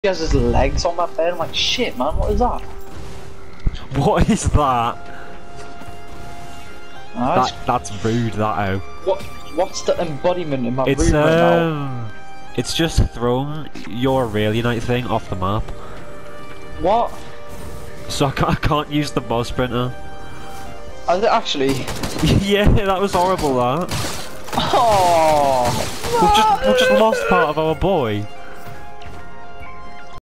He has his legs on my bed. I'm like, shit, man, what is that? What is that? Nice. That's rude, that What's the embodiment in my It's room right now? it's just thrown your Aurelionite thing off the map. What? So I can't use the boss sprinter. Is it actually? Yeah, that was horrible, that. Oh! We've just lost part of our boy.